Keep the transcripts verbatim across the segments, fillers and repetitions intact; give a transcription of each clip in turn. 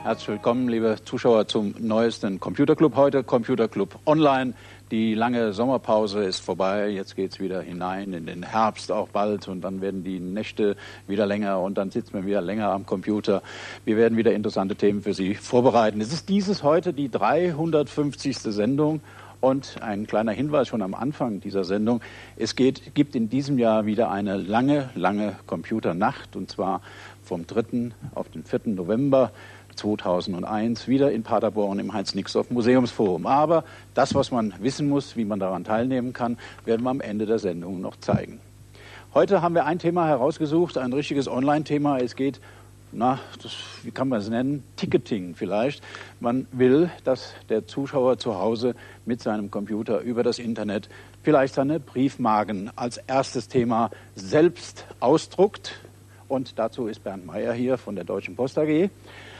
Herzlich willkommen, liebe Zuschauer, zum neuesten Computerclub heute, Computerclub Online. Die lange Sommerpause ist vorbei, jetzt geht es wieder hinein in den Herbst auch bald und dann werden die Nächte wieder länger und dann sitzt man wieder länger am Computer. Wir werden wieder interessante Themen für Sie vorbereiten. Es ist dieses heute die dreihundertfünfzigste Sendung. Und ein kleiner Hinweis schon am Anfang dieser Sendung. Es geht, gibt in diesem Jahr wieder eine lange, lange Computernacht, und zwar vom dritten auf den vierten November zweitausendeins wieder in Paderborn im Heinz-Nixdorf-Museumsforum. Aber das, was man wissen muss, wie man daran teilnehmen kann, werden wir am Ende der Sendung noch zeigen. Heute haben wir ein Thema herausgesucht, ein richtiges Online-Thema. Es geht Na, das, wie kann man es nennen? Ticketing vielleicht. Man will, dass der Zuschauer zu Hause mit seinem Computer über das Internet vielleicht seine Briefmarken als erstes Thema selbst ausdruckt. Und dazu ist Bernd Meyer hier von der Deutschen Post A G. Äh,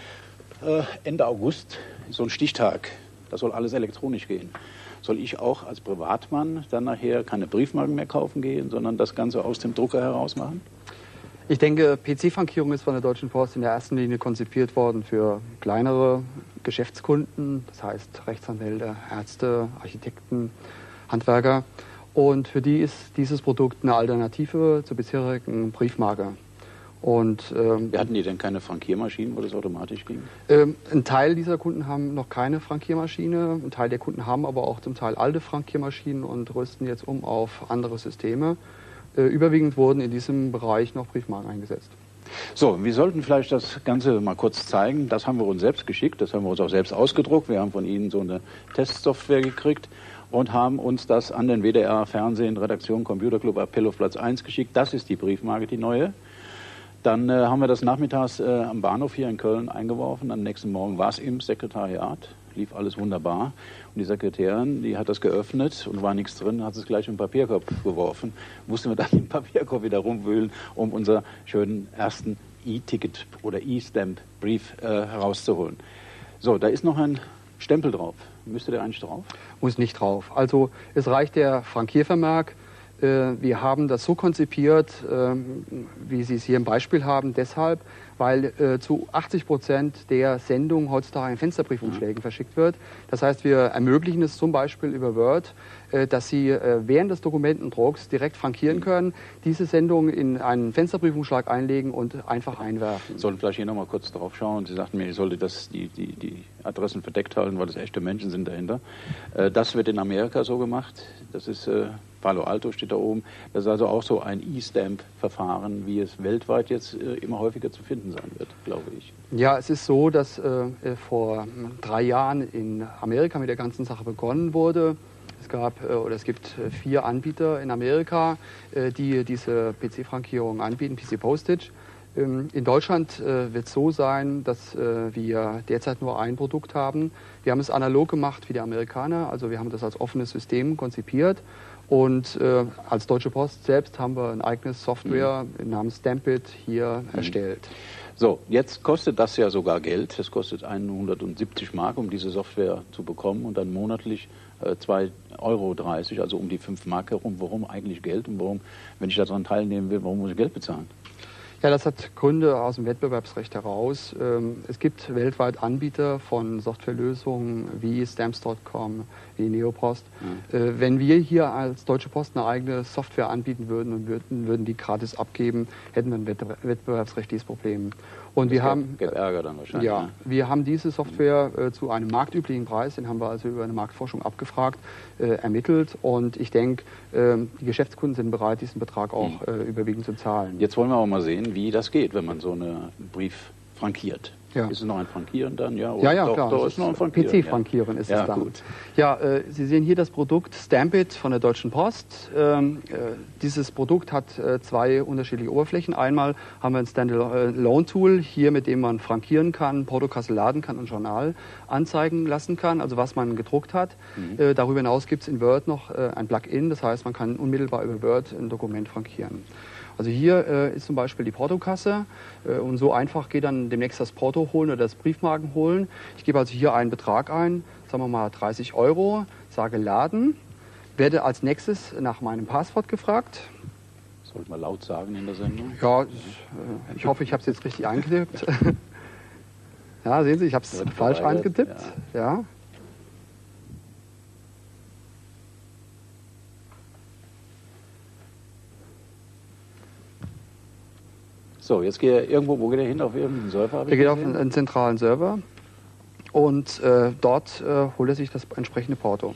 Ende August ist so ein Stichtag. Da soll alles elektronisch gehen. Soll ich auch als Privatmann dann nachher keine Briefmarken mehr kaufen gehen, sondern das Ganze aus dem Drucker heraus machen? Ich denke, P C-Frankierung ist von der Deutschen Post in der ersten Linie konzipiert worden für kleinere Geschäftskunden, das heißt Rechtsanwälte, Ärzte, Architekten, Handwerker. Und für die ist dieses Produkt eine Alternative zur bisherigen Briefmarke. Und, ähm, Wir hatten die denn keine Frankiermaschinen, wo das automatisch ging? Ähm, ein Teil dieser Kunden haben noch keine Frankiermaschine, ein Teil der Kunden haben aber auch zum Teil alte Frankiermaschinen und rüsten jetzt um auf andere Systeme. Überwiegend wurden in diesem Bereich noch Briefmarken eingesetzt. So, wir sollten vielleicht das Ganze mal kurz zeigen. Das haben wir uns selbst geschickt, das haben wir uns auch selbst ausgedruckt. Wir haben von Ihnen so eine Testsoftware gekriegt und haben uns das an den W D R Fernsehen, Redaktion Computerclub Appell auf Platz eins geschickt. Das ist die Briefmarke, die neue. Dann äh, haben wir das nachmittags äh, am Bahnhof hier in Köln eingeworfen. Am nächsten Morgen war es im Sekretariat. Lief alles wunderbar. Und die Sekretärin, die hat das geöffnet und war nichts drin, hat es gleich in den Papierkorb geworfen. Mussten wir dann im Papierkorb wieder rumwühlen, um unseren schönen ersten E-Ticket oder E-Stamp-Brief äh, herauszuholen. So, da ist noch ein Stempel drauf. Müsste der eigentlich drauf? Muss nicht drauf. Also es reicht der Frankiervermerk. Wir haben das so konzipiert, wie Sie es hier im Beispiel haben, deshalb, weil äh, zu achtzig Prozent der Sendung heutzutage in Fensterbriefumschlägen mhm. verschickt wird. Das heißt, wir ermöglichen es zum Beispiel über Word, äh, dass Sie äh, während des Dokumentendrucks direkt frankieren mhm. können, diese Sendung in einen Fensterbriefumschlag einlegen und einfach einwerfen. Wir sollten vielleicht hier nochmal kurz drauf schauen. Sie sagten mir, ich sollte das, die, die, die Adressen verdeckt halten, weil das echte Menschen sind dahinter. Äh, das wird in Amerika so gemacht. Das ist äh, Palo Alto steht da oben. Das ist also auch so ein E-Stamp-Verfahren, wie es weltweit jetzt äh, immer häufiger zu finden sein wird, glaube ich. Ja, es ist so, dass äh, vor drei Jahren in Amerika mit der ganzen Sache begonnen wurde. Es gab äh, oder es gibt äh, vier Anbieter in Amerika, äh, die diese P C-Frankierung anbieten, P C Postage. Ähm, in Deutschland äh, wird es so sein, dass äh, wir derzeit nur ein Produkt haben. Wir haben es analog gemacht wie die Amerikaner, also wir haben das als offenes System konzipiert. Und äh, als Deutsche Post selbst haben wir ein eigenes Software mhm. namens Stampit hier mhm. erstellt. So, jetzt kostet das ja sogar Geld. Das kostet hundertsiebzig Mark, um diese Software zu bekommen und dann monatlich äh, zwei Euro dreißig, also um die fünf Mark herum. Warum eigentlich Geld und warum, wenn ich daran teilnehmen will, warum muss ich Geld bezahlen? Ja, das hat Gründe aus dem Wettbewerbsrecht heraus. Es gibt weltweit Anbieter von Softwarelösungen wie Stamps Punkt com, wie Neopost. Mhm. Wenn wir hier als Deutsche Post eine eigene Software anbieten würden und würden, würden die gratis abgeben, hätten wir ein wettbewerbsrechtliches Problem. Und wir haben, Ärger dann wahrscheinlich. Ja, ne? wir haben diese Software äh, zu einem marktüblichen Preis, den haben wir also über eine Marktforschung abgefragt, äh, ermittelt. Und ich denke, äh, die Geschäftskunden sind bereit, diesen Betrag auch äh, überwiegend zu zahlen. Jetzt wollen wir auch mal sehen, wie das geht, wenn man so einen Brief frankiert. Ja. Ist es noch ein Frankieren dann? Ja, ja, ja, doch, klar. Doch, ist noch ein Frankieren. P C-Frankieren ja. ist ja, es dann. Gut. Ja, äh, Sie sehen hier das Produkt Stampit von der Deutschen Post. Ähm, äh, dieses Produkt hat äh, zwei unterschiedliche Oberflächen. Einmal haben wir ein Standalone-Tool, hier mit dem man frankieren kann, Portokasse laden kann und Journal anzeigen lassen kann, also was man gedruckt hat. Mhm. Äh, darüber hinaus gibt es in Word noch äh, ein Plugin, das heißt, man kann unmittelbar über Word ein Dokument frankieren. Also hier äh, ist zum Beispiel die Portokasse äh, und so einfach geht dann demnächst das Porto holen oder das Briefmarken holen. Ich gebe also hier einen Betrag ein, sagen wir mal dreißig Euro, sage laden, werde als nächstes nach meinem Passwort gefragt. Sollte man laut sagen in der Sendung? Ja, äh, ich hoffe, ich habe es jetzt richtig eingetippt. Ja, sehen Sie, ich habe es falsch eingetippt. Ja. ja. So, jetzt geht er irgendwo, wo geht er hin? Auf irgendeinen Server? Er geht auf einen, einen zentralen Server und äh, dort äh, holt er sich das entsprechende Porto.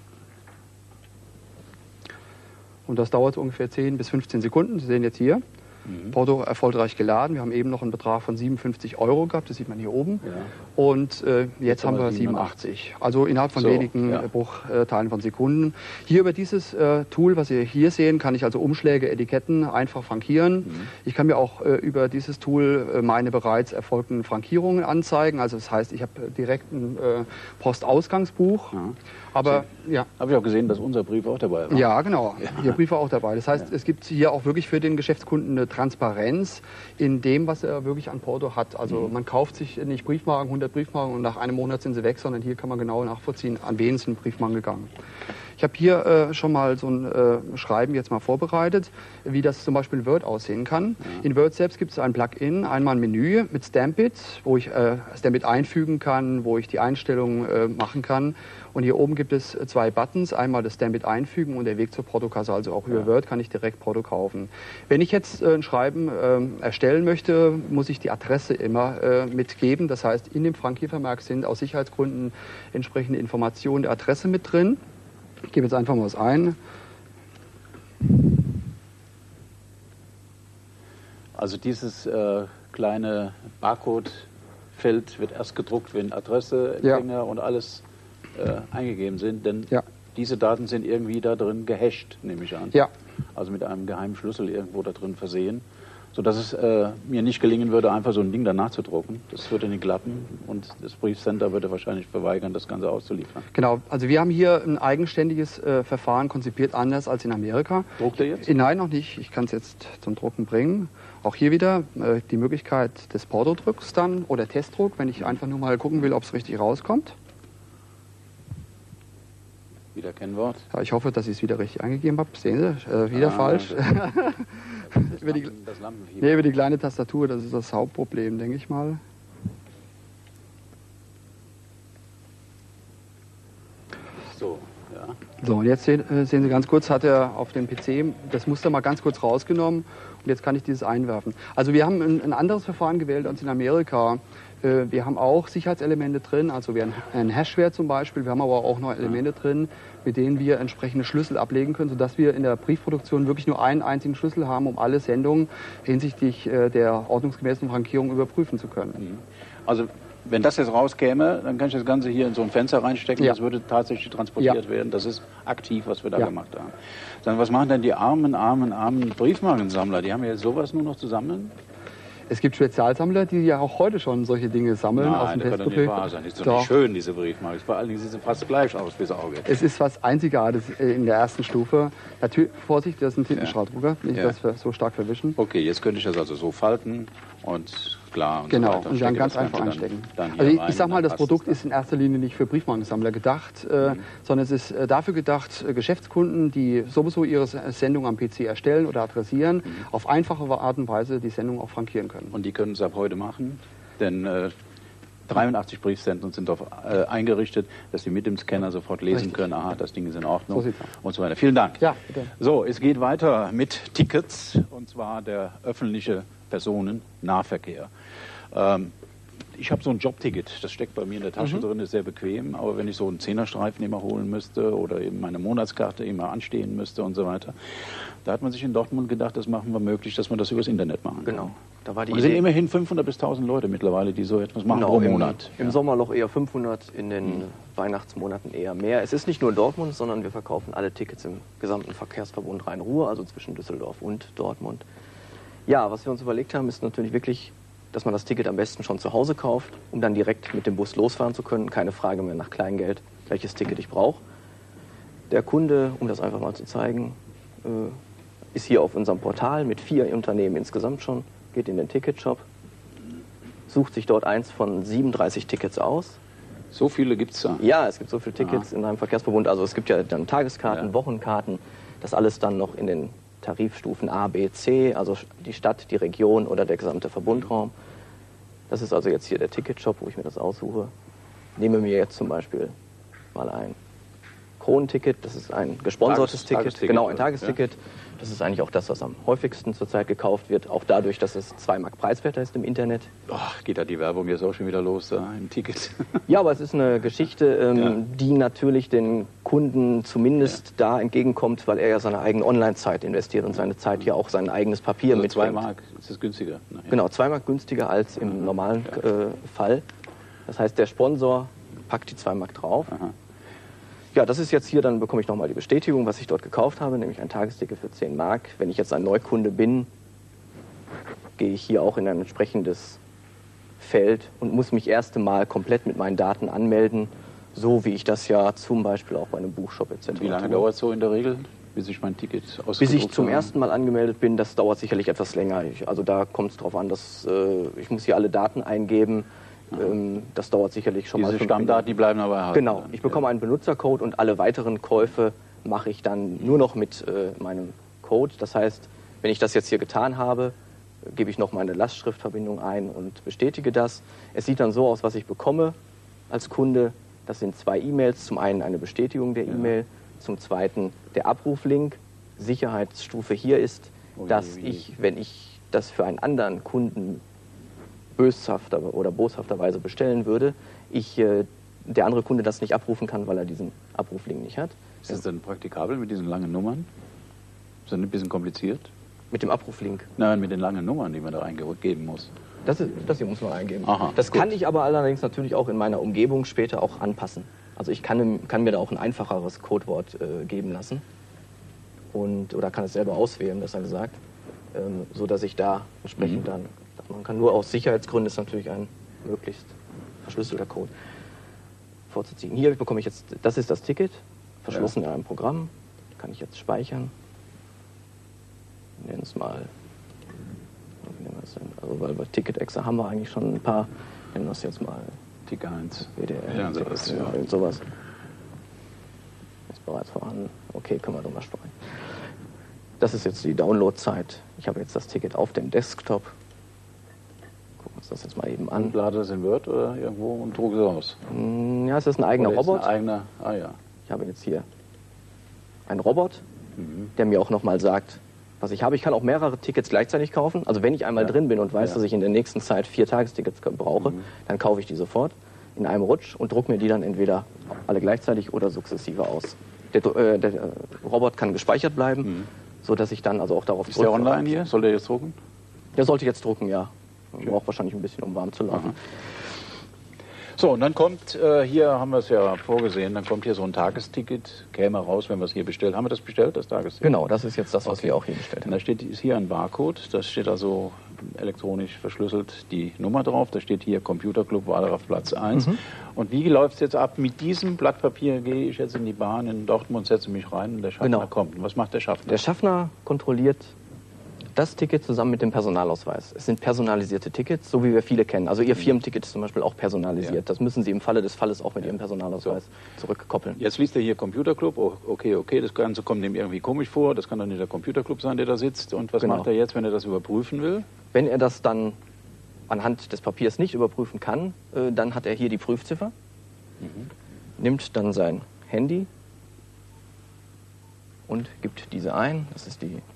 Und das dauert ungefähr zehn bis fünfzehn Sekunden. Sie sehen jetzt hier, mhm. Porto erfolgreich geladen. Wir haben eben noch einen Betrag von siebenundfünfzig Euro gehabt, das sieht man hier oben. Ja. Und äh, jetzt, jetzt haben wir siebenundachtzig. Also innerhalb von so, wenigen ja. Bruchteilen von Sekunden. Hier über dieses äh, Tool, was Sie hier sehen, kann ich also Umschläge, Etiketten einfach frankieren. Mhm. Ich kann mir auch äh, über dieses Tool äh, meine bereits erfolgten Frankierungen anzeigen. Also das heißt, ich habe direkt ein äh, Postausgangsbuch. Ja. Aber so, ja. Habe ich auch gesehen, dass unser Brief auch dabei war. Ja, genau. Ja. Ihr Brief war auch dabei. Das heißt, ja. es gibt hier auch wirklich für den Geschäftskunden eine Transparenz in dem, was er wirklich an Porto hat. Also mhm. man kauft sich nicht Briefmarken, hundert Briefmarken und nach einem Monat sind sie weg, sondern hier kann man genau nachvollziehen, an wen ist ein Briefmarken gegangen. Ich habe hier äh, schon mal so ein äh, Schreiben jetzt mal vorbereitet, wie das zum Beispiel in Word aussehen kann. Ja. In Word selbst gibt es ein Plugin, einmal ein Menü mit Stampit, wo ich äh, Stampit einfügen kann, wo ich die Einstellungen äh, machen kann. Und hier oben gibt es zwei Buttons, einmal das Stampit einfügen und der Weg zur Portokasse. Also auch über ja. Word kann ich direkt Porto kaufen. Wenn ich jetzt äh, ein Schreiben äh, erstellen möchte, muss ich die Adresse immer äh, mitgeben. Das heißt, in dem Frankiervermerk sind aus Sicherheitsgründen entsprechende Informationen der Adresse mit drin. Ich gebe jetzt einfach mal was ein. Also dieses äh, kleine Barcode-Feld wird erst gedruckt, wenn Adresse, Empfänger ja. und alles äh, eingegeben sind, denn ja. diese Daten sind irgendwie da drin gehasht, nehme ich an. Ja. Also mit einem geheimen Schlüssel irgendwo da drin versehen, sodass es äh, mir nicht gelingen würde, einfach so ein Ding danach zu drucken. Das würde nicht klappen und das Briefcenter würde wahrscheinlich verweigern, das Ganze auszuliefern. Genau, also wir haben hier ein eigenständiges äh, Verfahren konzipiert, anders als in Amerika. Druckt er jetzt? Äh, nein, noch nicht. Ich kann es jetzt zum Drucken bringen. Auch hier wieder äh, die Möglichkeit des Portodrucks dann oder Testdruck, wenn ich einfach nur mal gucken will, ob es richtig rauskommt. Wieder Kennwort. Ja, ich hoffe, dass ich es wieder richtig eingegeben habe. Sehen Sie, äh, wieder ah, falsch. Das über, die, das nee, über die kleine Tastatur, das ist das Hauptproblem, denke ich mal. So, ja. So, und jetzt sehen, äh, sehen Sie ganz kurz, hat er auf dem P C das Muster mal ganz kurz rausgenommen und jetzt kann ich dieses einwerfen. Also wir haben ein, ein anderes Verfahren gewählt als in Amerika. Äh, wir haben auch Sicherheitselemente drin, also wir haben ein Hashware zum Beispiel, wir haben aber auch noch Elemente drin, mit denen wir entsprechende Schlüssel ablegen können, sodass wir in der Briefproduktion wirklich nur einen einzigen Schlüssel haben, um alle Sendungen hinsichtlich äh, der ordnungsgemäßen Frankierung überprüfen zu können. Also wenn das jetzt rauskäme, dann kann ich das Ganze hier in so ein Fenster reinstecken, ja. das würde tatsächlich transportiert ja. werden. Das ist aktiv, was wir da ja. gemacht haben. Dann, was machen denn die armen, armen, armen Briefmarkensammler? Die haben ja jetzt sowas nur noch zu sammeln? Es gibt Spezialsammler, die ja auch heute schon solche Dinge sammeln. Nein, aus dem das kann doch nicht wahr sein. Ist doch, doch nicht schön, diese Briefmarken. Vor allen Dingen sieht sie fast gleich aus fürs Auge. Es ist was Einzigartiges in der ersten Stufe. Natürlich, Vorsicht, das ist ein Tintenstrahldrucker, nicht, ja. dass wir so stark verwischen. Okay, jetzt könnte ich das also so falten und klar. Und genau, so und dann ganz einfach einstecken. Dann, dann also ich, ich sag mal, das Produkt ist in erster Linie nicht für Briefmarkensammler gedacht, äh, mhm. sondern es ist äh, dafür gedacht, äh, Geschäftskunden, die sowieso ihre Sendung am P C erstellen oder adressieren, mhm. auf einfache Art und Weise die Sendung auch frankieren können. Und die können es ab heute machen, denn äh, dreiundachtzig Briefzentren sind darauf äh, eingerichtet, dass sie mit dem Scanner sofort lesen Richtig. können, aha, das Ding ist in Ordnung so und so weiter. Vielen Dank. Ja, bitte. So, es geht weiter mit Tickets, und zwar der öffentliche Personennahverkehr. Ähm, ich habe so ein Jobticket, das steckt bei mir in der Tasche mhm. drin, ist sehr bequem, aber wenn ich so einen Zehnerstreifen immer holen müsste oder eben meine Monatskarte immer anstehen müsste und so weiter, da hat man sich in Dortmund gedacht, das machen wir möglich, dass man das übers Internet machen kann. Genau. Da war die und es sind immerhin fünfhundert bis tausend Leute mittlerweile, die so etwas machen genau, pro im, Monat. Im ja. Sommerloch eher fünfhundert, in den mhm. Weihnachtsmonaten eher mehr. Es ist nicht nur Dortmund, sondern wir verkaufen alle Tickets im gesamten Verkehrsverbund Rhein-Ruhr, also zwischen Düsseldorf und Dortmund. Ja, was wir uns überlegt haben, ist natürlich wirklich, dass man das Ticket am besten schon zu Hause kauft, um dann direkt mit dem Bus losfahren zu können. Keine Frage mehr nach Kleingeld, welches Ticket ich brauche. Der Kunde, um das einfach mal zu zeigen, äh, ist hier auf unserem Portal mit vier Unternehmen insgesamt schon, geht in den Ticketshop, sucht sich dort eins von siebenunddreißig Tickets aus. So viele gibt es da? Ja, es gibt so viele Tickets Aha. in einem Verkehrsverbund. Also es gibt ja dann Tageskarten, ja. Wochenkarten, das alles dann noch in den Tarifstufen A, B, C, also die Stadt, die Region oder der gesamte Verbundraum. Das ist also jetzt hier der Ticketshop, wo ich mir das aussuche. Nehme mir jetzt zum Beispiel mal ein Kronenticket, das ist ein gesponsertes Tages, Ticket, Tagesticket, genau ein Tagesticket. Ja. Das ist eigentlich auch das, was am häufigsten zurzeit gekauft wird, auch dadurch, dass es zwei Mark preiswerter ist im Internet. Ach, geht da die Werbung jetzt auch schon wieder los, da ein Ticket? Ja, aber es ist eine Geschichte, ähm, ja. die natürlich den Kunden zumindest ja. da entgegenkommt, weil er ja seine eigene Online-Zeit investiert und seine Zeit ja auch sein eigenes Papier also mitbringt. Zwei Mark ist es günstiger. Nachher. Genau, zwei Mark günstiger als im Aha. normalen ja. äh, Fall. Das heißt, der Sponsor packt die zwei Mark drauf. Aha. Ja, das ist jetzt hier, dann bekomme ich nochmal die Bestätigung, was ich dort gekauft habe, nämlich ein Tagesticket für zehn Mark. Wenn ich jetzt ein Neukunde bin, gehe ich hier auch in ein entsprechendes Feld und muss mich erst einmal komplett mit meinen Daten anmelden, so wie ich das ja zum Beispiel auch bei einem Buchshop et cetera. Wie lange dauert es so in der Regel, bis ich mein Ticket ausgedruckt habe? Bis ich zum ersten Mal angemeldet bin, das dauert sicherlich etwas länger. Ich, also da kommt es darauf an, dass äh, ich muss hier alle Daten eingeben. Ähm, das dauert sicherlich schon Diese mal. Diese Stammdaten, die bleiben aber erhalten. Genau, ich bekomme ja. einen Benutzercode und alle weiteren Käufe mache ich dann nur noch mit äh, meinem Code. Das heißt, wenn ich das jetzt hier getan habe, gebe ich noch meine Lastschriftverbindung ein und bestätige das. Es sieht dann so aus, was ich bekomme als Kunde. Das sind zwei E-Mails. Zum einen eine Bestätigung der E-Mail, ja. zum zweiten der Abruflink. Sicherheitsstufe hier ist, oh, dass je, je. ich, wenn ich das für einen anderen Kunden böshafter oder boshafterweise bestellen würde, ich, äh, der andere Kunde das nicht abrufen kann, weil er diesen Abruflink nicht hat. Ist das denn praktikabel mit diesen langen Nummern? Ist das ein bisschen kompliziert? Mit dem Abruflink? Nein, mit den langen Nummern, die man da eingeben muss. Das, ist, das hier muss man eingeben. Aha, das gut. kann ich aber allerdings natürlich auch in meiner Umgebung später auch anpassen. Also ich kann, kann mir da auch ein einfacheres Codewort äh, geben lassen. Und, oder kann es selber auswählen, besser gesagt. Ähm, so dass ich da entsprechend mhm. dann... Man kann nur aus Sicherheitsgründen, ist natürlich ein möglichst verschlüsselter Code vorzuziehen. Hier bekomme ich jetzt, das ist das Ticket, verschlossen ja. in einem Programm, kann ich jetzt speichern. Nennen es mal, wie nennen wir das denn? Also, weil bei Ticket-Exe haben wir eigentlich schon ein paar, nennen wir es jetzt mal Ticket eins. W D R, ja, sowas. Ja, ja. sowas. Ist bereits vorhanden, okay, können wir drüber sprechen. Das ist jetzt die Downloadzeit. Ich habe jetzt das Ticket auf dem Desktop. Gucken wir uns das jetzt mal eben an. Und lade das in Word oder irgendwo und drucke es aus? Ja, es ist ein eigener oder Robot. Ist ein eigener, ah ja. Ich habe jetzt hier einen Robot, mhm. der mir auch nochmal sagt, was ich habe. Ich kann auch mehrere Tickets gleichzeitig kaufen. Also wenn ich einmal ja. drin bin und weiß, ja. dass ich in der nächsten Zeit vier Tagestickets brauche, mhm. dann kaufe ich die sofort in einem Rutsch und drucke mir die dann entweder alle gleichzeitig oder sukzessive aus. Der, äh, der äh, Robot kann gespeichert bleiben, mhm. so dass ich dann also auch darauf Ist der online hier? Soll der jetzt drucken? Der sollte jetzt drucken, ja. Okay. Braucht wahrscheinlich ein bisschen, um warm zu laufen. Aha. So, und dann kommt, äh, hier haben wir es ja vorgesehen, dann kommt hier so ein Tagesticket, käme raus, wenn wir es hier bestellt. Haben wir das bestellt, das Tagesticket? Genau, das ist jetzt das, was okay. wir auch hier bestellt haben. Und da steht ist hier ein Barcode, da steht also elektronisch verschlüsselt die Nummer drauf, da steht hier Computerclub Wallraff Platz eins. Mhm. Und wie läuft es jetzt ab? Mit diesem Blatt Papier gehe ich jetzt in die Bahn in Dortmund, setze mich rein und der Schaffner genau. kommt. Und was macht der Schaffner? Der Schaffner kontrolliert das Ticket zusammen mit dem Personalausweis. Es sind personalisierte Tickets, so wie wir viele kennen. Also Ihr Firmenticket ist zum Beispiel auch personalisiert. Ja. Das müssen Sie im Falle des Falles auch mit ja. Ihrem Personalausweis so. zurückkoppeln. Jetzt liest er hier Computerclub. Oh, okay, okay, das Ganze kommt ihm irgendwie komisch vor. Das kann doch nicht der Computerclub sein, der da sitzt. Und was genau. macht er jetzt, wenn er das überprüfen will? Wenn er das dann anhand des Papiers nicht überprüfen kann, äh, dann hat er hier die Prüfziffer, mhm. nimmt dann sein Handy und gibt diese ein. Das ist die...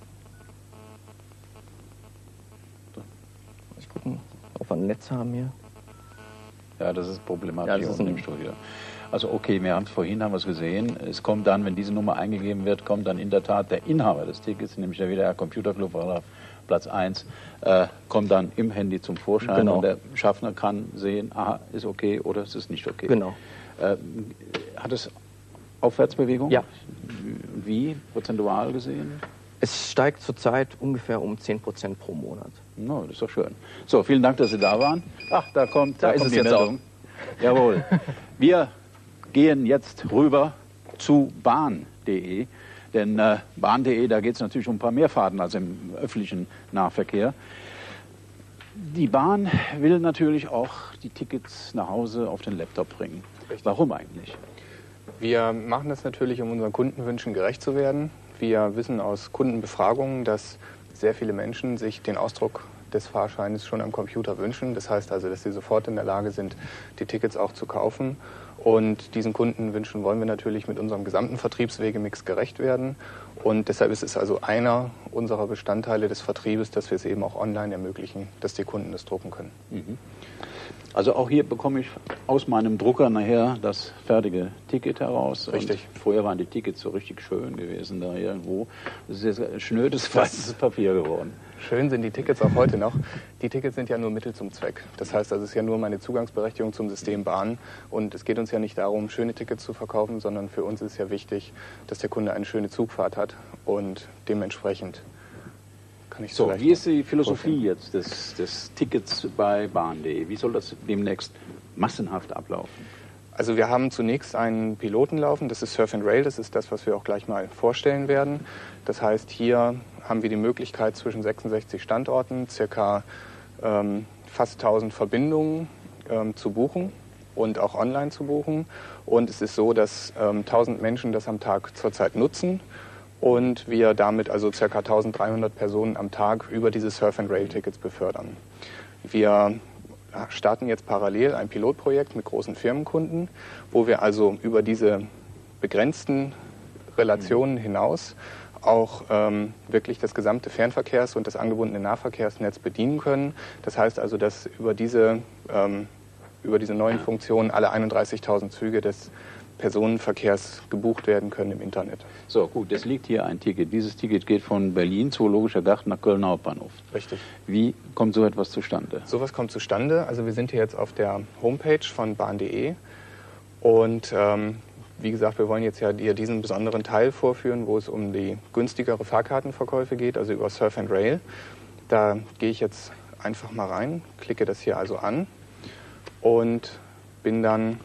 Gucken, ob wir ein Netz haben hier. Ja, das ist problematisch ja, das hier unten im Studio. Also okay, wir haben es vorhin, haben wir es gesehen. Es kommt dann, wenn diese Nummer eingegeben wird, kommt dann in der Tat der Inhaber des Tickets, nämlich der W D R Computerclub Wallraff Platz eins, äh, kommt dann im Handy zum Vorschein genau. und der Schaffner kann sehen, aha, ist okay oder es ist nicht okay. Genau. Äh, hat es Aufwärtsbewegung? Ja. Wie, prozentual gesehen? Es steigt zurzeit ungefähr um zehn Prozent pro Monat. No, das ist doch schön. So, vielen Dank, dass Sie da waren. Ach, da kommt, da, da ist kommt es die jetzt Meldung. Auch. Jawohl. Wir gehen jetzt rüber zu bahn punkt de. Denn äh, bahn punkt de, da geht es natürlich um ein paar mehr Fahrten als im öffentlichen Nahverkehr. Die Bahn will natürlich auch die Tickets nach Hause auf den Laptop bringen. Richtig. Warum eigentlich? Wir machen das natürlich, um unseren Kundenwünschen gerecht zu werden. Wir wissen aus Kundenbefragungen, dass sehr viele Menschen sich den Ausdruck des Fahrscheines schon am Computer wünschen. Das heißt also, dass sie sofort in der Lage sind, die Tickets auch zu kaufen. Und diesen Kundenwünschen wollen wir natürlich mit unserem gesamten Vertriebswegemix gerecht werden. Und deshalb ist es also einer unserer Bestandteile des Vertriebes, dass wir es eben auch online ermöglichen, dass die Kunden das drucken können. Mhm. Also auch hier bekomme ich aus meinem Drucker nachher das fertige Ticket heraus. Richtig. Und vorher waren die Tickets so richtig schön gewesen da irgendwo. Das ist jetzt schnödes, weißes Papier geworden. Schön sind die Tickets auch heute noch. Die Tickets sind ja nur Mittel zum Zweck. Das heißt, das ist ja nur meine Zugangsberechtigung zum System Bahn. Und es geht uns ja nicht darum, schöne Tickets zu verkaufen, sondern für uns ist ja wichtig, dass der Kunde eine schöne Zugfahrt hat. Und dementsprechend kann ich So, wie ist die Philosophie jetzt des, des Tickets bei bahn punkt de? Wie soll das demnächst massenhaft ablaufen? Also wir haben zunächst einen Piloten laufen, das ist Surf and Rail, das ist das, was wir auch gleich mal vorstellen werden. Das heißt, hier haben wir die Möglichkeit, zwischen sechsundsechzig Standorten circa ähm, fast tausend Verbindungen ähm, zu buchen und auch online zu buchen. Und es ist so, dass ähm, tausend Menschen das am Tag zurzeit nutzen und wir damit also ca. eintausenddreihundert Personen am Tag über diese Surf and Rail Tickets befördern. Wir starten jetzt parallel ein Pilotprojekt mit großen Firmenkunden, wo wir also über diese begrenzten Relationen hinaus auch ähm, wirklich das gesamte Fernverkehrs- und das angebundene Nahverkehrsnetz bedienen können. Das heißt also, dass über diese, ähm, über diese neuen Funktionen alle einunddreißigtausend Züge des Personenverkehrs gebucht werden können im Internet. So, gut, es liegt hier ein Ticket. Dieses Ticket geht von Berlin, Zoologischer Garten, nach Köln Hauptbahnhof. Richtig. Wie kommt so etwas zustande? Sowas kommt zustande. Also wir sind hier jetzt auf der Homepage von bahn punkt de und ähm, wie gesagt, wir wollen jetzt ja dir diesen besonderen Teil vorführen, wo es um die günstigere Fahrkartenverkäufe geht, also über Surf and Rail. Da gehe ich jetzt einfach mal rein, klicke das hier also an und bin dann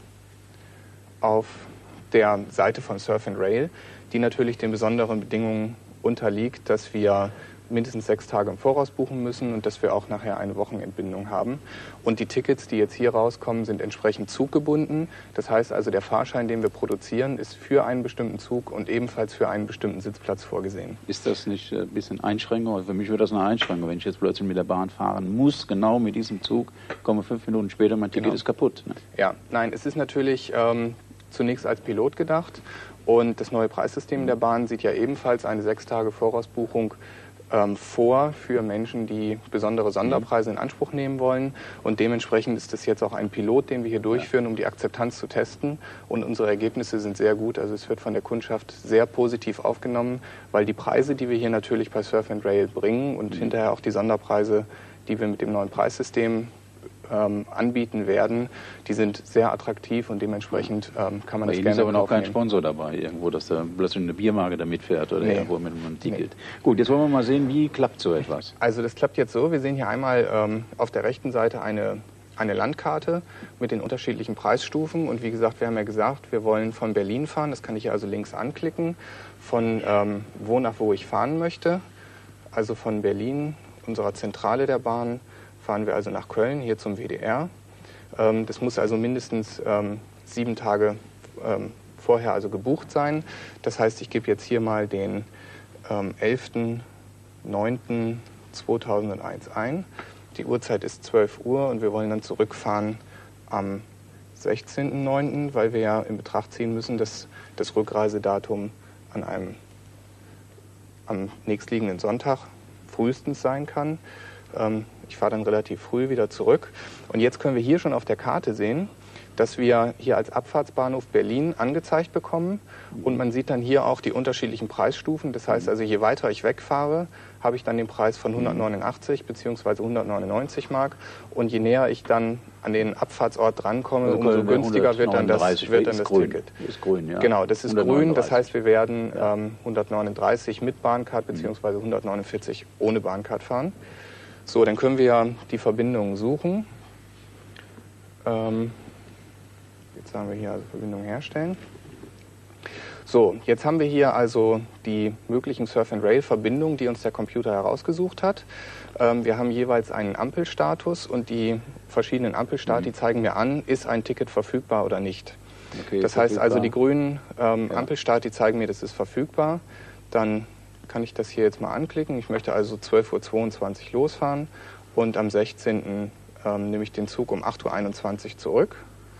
auf der Seite von Surf and Rail, die natürlich den besonderen Bedingungen unterliegt, dass wir mindestens sechs Tage im Voraus buchen müssen und dass wir auch nachher eine Wochenendbindung haben. Und die Tickets, die jetzt hier rauskommen, sind entsprechend zuggebunden. Das heißt also, der Fahrschein, den wir produzieren, ist für einen bestimmten Zug und ebenfalls für einen bestimmten Sitzplatz vorgesehen. Ist das nicht ein bisschen Einschränkung? Für mich wäre das eine Einschränkung. Wenn ich jetzt plötzlich mit der Bahn fahren muss, genau mit diesem Zug, komme fünf Minuten später, mein Ticket Genau. ist kaputt. Ne? Ja, nein, es ist natürlich ähm, zunächst als Pilot gedacht. Und das neue Preissystem der Bahn sieht ja ebenfalls eine sechs Tage Vorausbuchung ähm, vor für Menschen, die besondere Sonderpreise in Anspruch nehmen wollen. Und dementsprechend ist das jetzt auch ein Pilot, den wir hier durchführen, um die Akzeptanz zu testen. Und unsere Ergebnisse sind sehr gut. Also es wird von der Kundschaft sehr positiv aufgenommen, weil die Preise, die wir hier natürlich bei Surf and Rail bringen und mhm. hinterher auch die Sonderpreise, die wir mit dem neuen Preissystem Ähm, anbieten werden, die sind sehr attraktiv und dementsprechend ähm, kann man Bei das Ihnen gerne ist aber noch kein aufnehmen. Sponsor dabei, irgendwo, dass da plötzlich eine Biermarke da mitfährt oder Nee. irgendwo mit einem Ticket. Nee. Gut, jetzt wollen wir mal sehen, wie klappt so etwas? Also das klappt jetzt so, wir sehen hier einmal ähm, auf der rechten Seite eine, eine Landkarte mit den unterschiedlichen Preisstufen und wie gesagt, wir haben ja gesagt, wir wollen von Berlin fahren, das kann ich hier also links anklicken, von ähm, wo nach wo ich fahren möchte, also von Berlin, unserer Zentrale der Bahn, fahren wir also nach Köln, hier zum W D R. Ähm, das muss also mindestens ähm, sieben Tage ähm, vorher also gebucht sein. Das heißt, ich gebe jetzt hier mal den ähm, elften neunten zweitausendeins ein. Die Uhrzeit ist zwölf Uhr und wir wollen dann zurückfahren am sechzehnten neunten, weil wir ja in Betracht ziehen müssen, dass das Rückreisedatum an einem am nächstliegenden Sonntag frühestens sein kann. Ich fahre dann relativ früh wieder zurück. Und jetzt können wir hier schon auf der Karte sehen, dass wir hier als Abfahrtsbahnhof Berlin angezeigt bekommen. Und man sieht dann hier auch die unterschiedlichen Preisstufen. Das heißt also, je weiter ich wegfahre, habe ich dann den Preis von hundertneunundachtzig bzw. hundertneunundneunzig Mark. Und je näher ich dann an den Abfahrtsort drankomme, Also umso günstiger wird dann das, wird dann das grün. Ticket. Ist grün, ja. Genau, das ist grün. Das heißt, wir werden ja. ähm, hundertneununddreißig mit Bahncard bzw. hundertneunundvierzig ohne Bahncard fahren. So, dann können wir die Verbindungen suchen. Ähm, jetzt sagen wir hier also Verbindung herstellen. So, jetzt haben wir hier also die möglichen Surf-and-Rail-Verbindungen, die uns der Computer herausgesucht hat. Ähm, wir haben jeweils einen Ampelstatus und die verschiedenen Ampelstati mhm. zeigen mir an, ist ein Ticket verfügbar oder nicht. Okay, das heißt also, die grünen ähm, ja. Ampelstati zeigen mir, das ist verfügbar. Dann kann ich das hier jetzt mal anklicken. Ich möchte also zwölf Uhr zweiundzwanzig losfahren und am sechzehnten Ähm, nehme ich den Zug um acht Uhr einundzwanzig zurück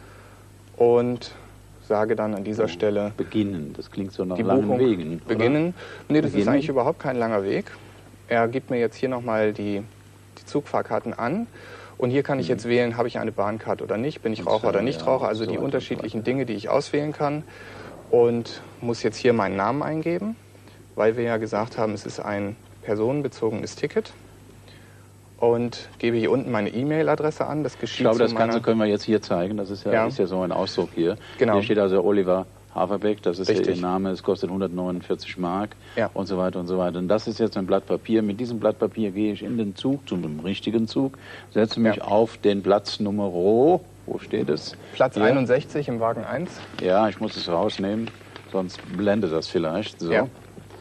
und sage dann an dieser Stelle... Beginnen, das klingt so nach die langen Buchung Wegen. Beginnen. Nee, das beginnen? ist eigentlich überhaupt kein langer Weg. Er gibt mir jetzt hier nochmal die, die Zugfahrkarten an. Und hier kann ich jetzt wählen, habe ich eine Bahnkarte oder nicht, bin ich Raucher oder Nichtraucher, also die unterschiedlichen Dinge, die ich auswählen kann. Und muss jetzt hier meinen Namen eingeben, weil wir ja gesagt haben, es ist ein personenbezogenes Ticket. Und gebe hier unten meine E-Mail-Adresse an. Das geschieht Ich glaube, das zu meiner... Ganze können wir jetzt hier zeigen. Das ist ja, Ja. ist ja so ein Ausdruck hier. Genau. Hier steht also Oliver Haverbeck, das ist Richtig. Ihr Name, es kostet hundertneunundvierzig Mark Ja. und so weiter und so weiter. Und das ist jetzt ein Blatt Papier. Mit diesem Blatt Papier gehe ich in den Zug, zum richtigen Zug, setze mich Ja. auf den Platz Nummer, wo steht es? Platz Hier. einundsechzig im Wagen eins. Ja, ich muss es rausnehmen, sonst blendet das vielleicht. So. Ja.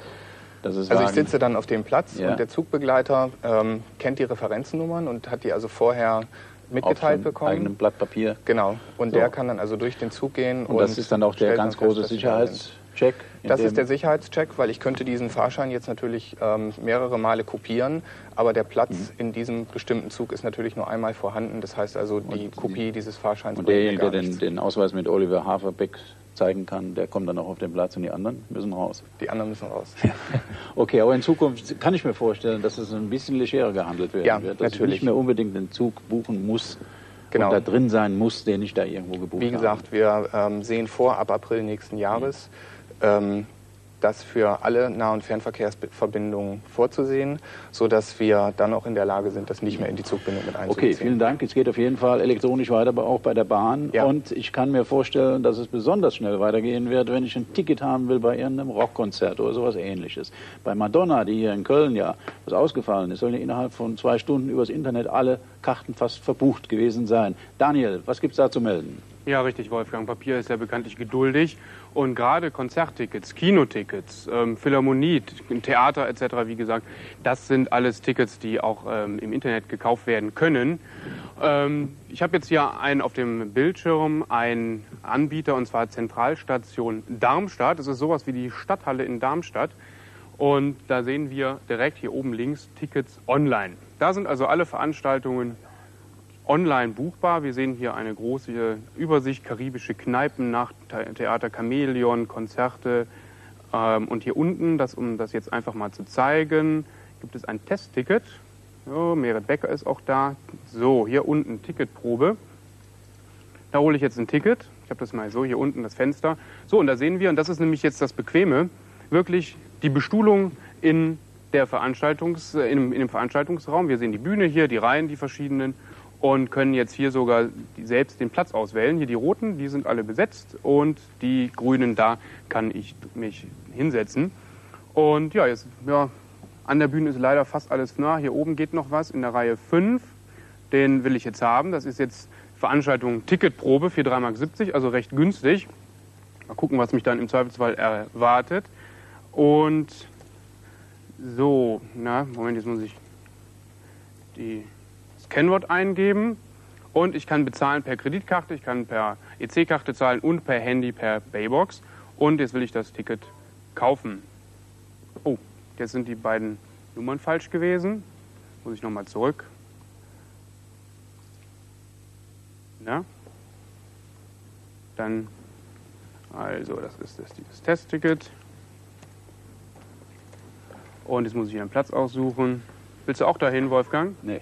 Das ist Also ich Wagen- sitze dann auf dem Platz Ja. und der Zugbegleiter ähm, kennt die Referenznummern und hat die also vorher auf mitgeteilt dem bekommen. eigenen Blatt Papier. Genau. Und So. der kann dann also durch den Zug gehen. Und das ist dann auch der stellt ganz dann fest, große dass sie da sind. Sicherheitscheck. in Das dem- ist der Sicherheitscheck, weil ich könnte diesen Fahrschein jetzt natürlich ähm, mehrere Male kopieren, aber der Platz Mhm. in diesem bestimmten Zug ist natürlich nur einmal vorhanden. Das heißt also, die Kopie dieses Fahrscheins Und bringt mir derjenige, gar der den, nichts. den Ausweis mit Oliver Haverbeck zeigen kann, der kommt dann auch auf den Platz und die anderen müssen raus. Die anderen müssen raus. Okay, aber in Zukunft kann ich mir vorstellen, dass es ein bisschen legerer gehandelt werden Ja, wird. Dass natürlich. ich nicht mehr unbedingt den Zug buchen muss Genau. und da drin sein muss, den ich da irgendwo gebucht Wie gesagt, wir ähm, sehen vor, ab April nächsten Jahres, ähm, das für alle Nah- und Fernverkehrsverbindungen vorzusehen, sodass wir dann auch in der Lage sind, das nicht mehr in die Zugbindung mit Okay, einzubeziehen. vielen Dank. Es geht auf jeden Fall elektronisch weiter, aber auch bei der Bahn. Ja. Und ich kann mir vorstellen, dass es besonders schnell weitergehen wird, wenn ich ein Ticket haben will bei irgendeinem Rockkonzert oder sowas Ähnliches. Bei Madonna, die hier in Köln ja was ausgefallen ist, sollen ja innerhalb von zwei Stunden übers Internet alle Karten fast verbucht gewesen sein. Daniel, was gibt's da zu melden? Ja, richtig, Wolfgang. Papier ist ja bekanntlich geduldig. Und gerade Konzerttickets, Kinotickets, ähm, Philharmonie, Theater et cetera, wie gesagt, das sind alles Tickets, die auch ähm, im Internet gekauft werden können. Ähm, ich habe jetzt hier einen auf dem Bildschirm, einen Anbieter, und zwar Zentralstation Darmstadt. Das ist sowas wie die Stadthalle in Darmstadt. Und da sehen wir direkt hier oben links Tickets online. Da sind also alle Veranstaltungen online buchbar. Wir sehen hier eine große Übersicht, karibische Kneipen, Nachttheater, Chamäleon, Konzerte. Ähm, und hier unten, das, um das jetzt einfach mal zu zeigen, gibt es ein Testticket. So, Meret Becker ist auch da. So, hier unten Ticketprobe. Da hole ich jetzt ein Ticket. Ich habe das mal so, hier unten das Fenster. So, und da sehen wir, und das ist nämlich jetzt das Bequeme, wirklich die Bestuhlung in, der Veranstaltungs, in, in dem Veranstaltungsraum. Wir sehen die Bühne hier, die Reihen, die verschiedenen. Und können jetzt hier sogar selbst den Platz auswählen. Hier die roten, die sind alle besetzt, und die grünen, da kann ich mich hinsetzen. Und ja, jetzt, ja, an der Bühne ist leider fast alles nah. Hier oben geht noch was in der Reihe fünf. Den will ich jetzt haben. Das ist jetzt Veranstaltung Ticketprobe für drei Mark siebzig, also recht günstig. Mal gucken, was mich dann im Zweifelsfall erwartet. Und so, na, Moment, jetzt muss ich die Kennwort eingeben, und ich kann bezahlen per Kreditkarte, ich kann per E C-Karte zahlen und per Handy, per Baybox. Und jetzt will ich das Ticket kaufen. Oh, jetzt sind die beiden Nummern falsch gewesen. Muss ich nochmal zurück. Na? Dann, also das ist das, dieses Testticket. Und jetzt muss ich einen Platz aussuchen. Willst du auch dahin, Wolfgang? Nee.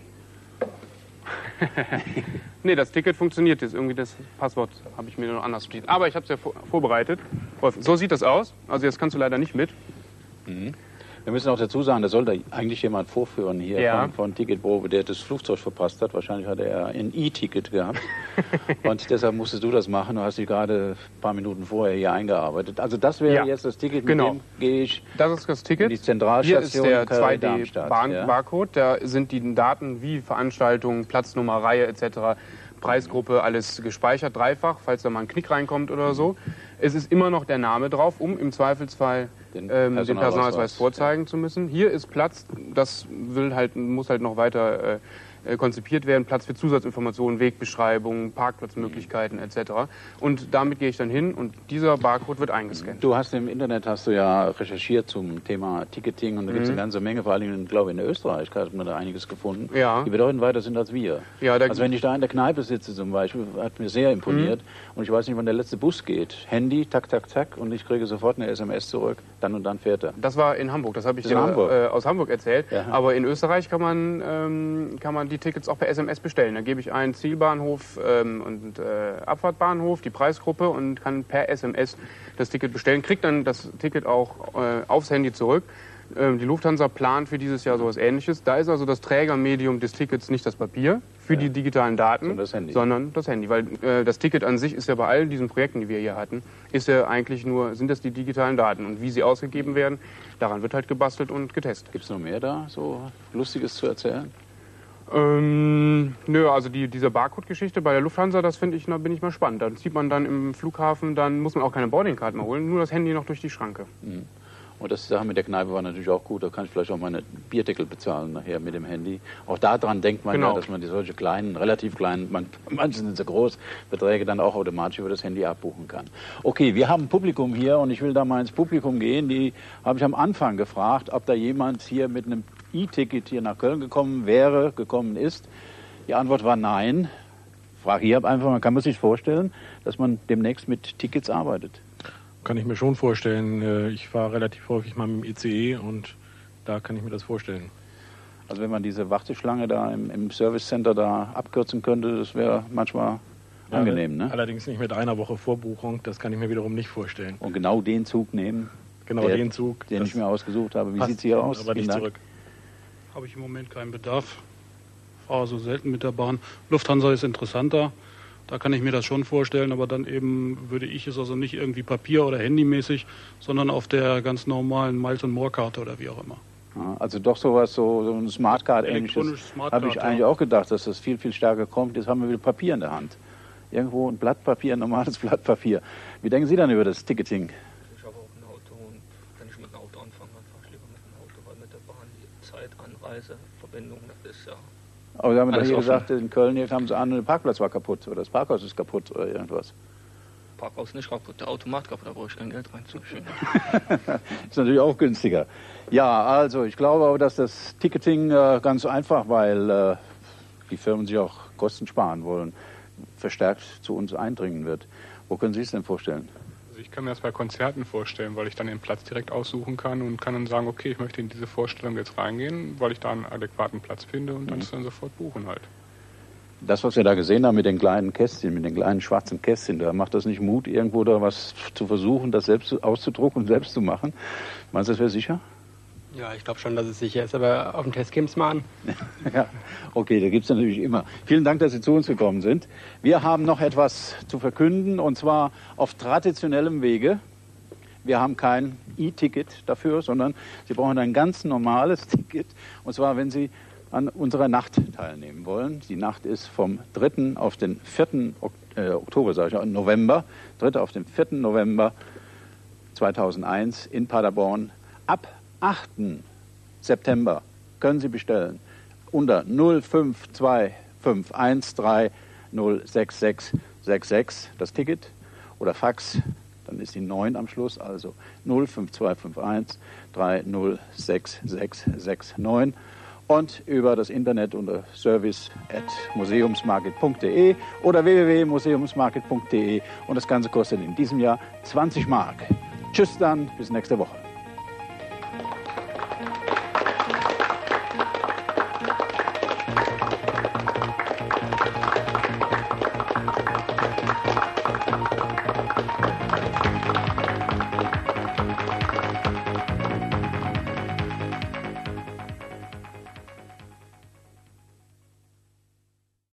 Nee, das Ticket funktioniert jetzt. Irgendwie das Passwort habe ich mir noch anders geschrieben. Aber ich habe es ja vor vorbereitet. So sieht das aus. Also jetzt kannst du leider nicht mit. Mhm. Wir müssen auch dazu sagen, da sollte eigentlich jemand vorführen hier Ja. von, von Ticketprobe, der das Flugzeug verpasst hat. Wahrscheinlich hat er ein E-Ticket gehabt. Und deshalb musstest du das machen. Du hast dich gerade ein paar Minuten vorher hier eingearbeitet. Also das wäre Ja. jetzt das Ticket, mit Genau. dem gehe ich Das ist das Ticket. in die Zentralstation Hier ist der zwei Köln-Darmstadt, ja. D-Barcode. Da sind die Daten wie Veranstaltung, Platznummer, Reihe et cetera, Preisgruppe, alles gespeichert, dreifach, falls da mal ein Knick reinkommt oder so. Es ist immer noch der Name drauf, um im Zweifelsfall Den ähm, den Personalausweis, Personalausweis vorzeigen zu müssen. Hier ist Platz, das will halt, muss halt noch weiter äh, äh, konzipiert werden, Platz für Zusatzinformationen, Wegbeschreibungen, Parkplatzmöglichkeiten et cetera. Und damit gehe ich dann hin und dieser Barcode wird eingescannt. Du hast im Internet, hast du ja recherchiert zum Thema Ticketing und da gibt es Mhm. eine ganze Menge, vor allem, glaube ich, in Österreich hat man da einiges gefunden, Ja. die bedeutend weiter sind als wir. Ja, da also wenn ich da in der Kneipe sitze zum Beispiel, hat mir sehr imponiert und ich weiß nicht, wann der letzte Bus geht. Handy, tak, tak, tak und ich kriege sofort eine S M S zurück, dann und dann fährt er. Das war in Hamburg, das habe ich In ja, Hamburg. Äh, aus Hamburg erzählt. Ja. Aber in Österreich kann man, ähm, kann man die Tickets auch per S M S bestellen. Da gebe ich ein Zielbahnhof ähm, und äh, Abfahrtbahnhof, die Preisgruppe und kann per S M S das Ticket bestellen, kriegt dann das Ticket auch äh, aufs Handy zurück. Ähm, die Lufthansa plant für dieses Jahr sowas Ähnliches. Da ist also das Trägermedium des Tickets nicht das Papier für Ja. die digitalen Daten, Sondern das Handy. sondern das Handy. Weil äh, das Ticket an sich ist ja bei all diesen Projekten, die wir hier hatten, ist ja eigentlich nur, sind das die digitalen Daten. Und wie sie ausgegeben werden, daran wird halt gebastelt und getestet. Gibt es noch mehr da, so Lustiges zu erzählen? Ähm, nö, also die, diese Barcode-Geschichte bei der Lufthansa, das finde ich, da bin ich mal spannend. Da zieht man dann im Flughafen, dann muss man auch keine Boardingcard mehr holen, nur das Handy noch durch die Schranke. Mhm. Und das Sache mit der Kneipe war natürlich auch gut. Da kann ich vielleicht auch meine Bierdeckel bezahlen nachher mit dem Handy. Auch daran denkt man Genau. ja, dass man die solche kleinen, relativ kleinen, man, manche sind so groß, Beträge dann auch automatisch über das Handy abbuchen kann. Okay, wir haben ein Publikum hier und ich will da mal ins Publikum gehen. Die habe ich am Anfang gefragt, ob da jemand hier mit einem E-Ticket hier nach Köln gekommen wäre, gekommen ist. Die Antwort war nein. Frage hier einfach mal, kann man sich vorstellen, dass man demnächst mit Tickets arbeitet? Kann ich mir schon vorstellen. Ich fahre relativ häufig mal mit dem I C E und da kann ich mir das vorstellen. Also wenn man diese Warteschlange da im, im Service Center da abkürzen könnte, das wäre manchmal Ja, angenehm, ne? Allerdings nicht mit einer Woche Vorbuchung, das kann ich mir wiederum nicht vorstellen. Und genau den Zug nehmen, Genau der, den Zug, den das ich mir ausgesucht habe. Wie passt sieht es hier aus? aber nicht Vielen Dank. zurück. Habe ich im Moment keinen Bedarf. Fahre so selten mit der Bahn. Lufthansa ist interessanter. Da kann ich mir das schon vorstellen, aber dann eben würde ich es also nicht irgendwie Papier- oder Handymäßig, sondern auf der ganz normalen Miles and More Karte oder wie auch immer. Ja, also doch sowas, so, so ein Smartcard-ähnliches, Elektronische Smartcard, habe ich eigentlich ja. auch gedacht, dass das viel, viel stärker kommt. Jetzt haben wir wieder Papier in der Hand. Irgendwo ein Blatt Papier, ein normales Blatt Papier. Wie denken Sie dann über das Ticketing? Ich habe auch ein Auto und wenn ich mit dem Auto anfange, dann fahre ich lieber mit dem Auto, weil mit der Bahn die Zeit, Anreise, Verbindung, das ist ja... Aber Sie haben doch Alles hier offen. gesagt, in Köln hier kamen Sie an, der Parkplatz war kaputt oder das Parkhaus ist kaputt oder irgendwas. Parkhaus nicht kaputt, der Automat kaputt, da brauche ich kein Geld reinzuschieben. Ist natürlich auch günstiger. Ja, also ich glaube aber, dass das Ticketing äh, ganz einfach, weil äh, die Firmen sich auch Kosten sparen wollen, verstärkt zu uns eindringen wird. Wo können Sie es denn vorstellen? Also ich kann mir das bei Konzerten vorstellen, weil ich dann den Platz direkt aussuchen kann und kann dann sagen, okay, ich möchte in diese Vorstellung jetzt reingehen, weil ich da einen adäquaten Platz finde und dann Mhm. ist dann sofort buchen halt. Das, was wir da gesehen haben mit den kleinen Kästchen, mit den kleinen schwarzen Kästchen, da macht das nicht Mut, irgendwo da was zu versuchen, das selbst auszudrucken und selbst zu machen? Meinst du, das wäre sicher? Ja, ich glaube schon, dass es sicher ist, aber auf dem Test käme es mal an. Ja, okay, da gibt es natürlich immer. Vielen Dank, dass Sie zu uns gekommen sind. Wir haben noch etwas zu verkünden und zwar auf traditionellem Wege. Wir haben kein E-Ticket dafür, sondern Sie brauchen ein ganz normales Ticket. Und zwar, wenn Sie an unserer Nacht teilnehmen wollen. Die Nacht ist vom dritten auf den vierten Oktober, sage ich, November, dritter auf den vierten November zweitausendeins in Paderborn. Ab achten September können Sie bestellen unter null fünf zwei fünf eins drei null sechs sechs sechs sechs das Ticket oder Fax, dann ist die neun am Schluss, also null fünf zwei fünf eins drei null sechs sechs sechs neun und über das Internet unter service at museumsmarket punkt de oder w w w punkt museumsmarket punkt de und das Ganze kostet in diesem Jahr zwanzig Mark. Tschüss dann, bis nächste Woche.